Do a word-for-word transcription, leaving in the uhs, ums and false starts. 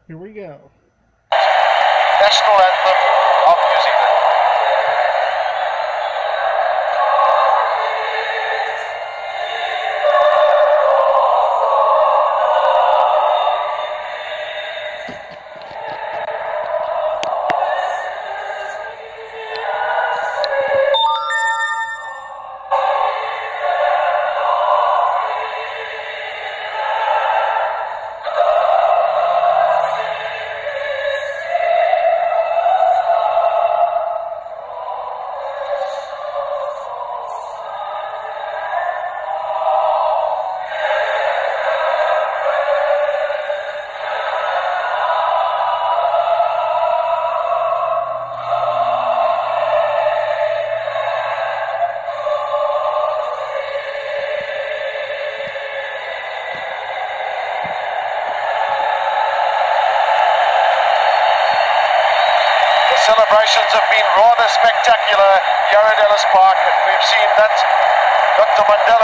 Here we go. National Anthem of New Zealand. Celebrations have been rather spectacular here at Ellis Park. We've seen that Doctor Mandela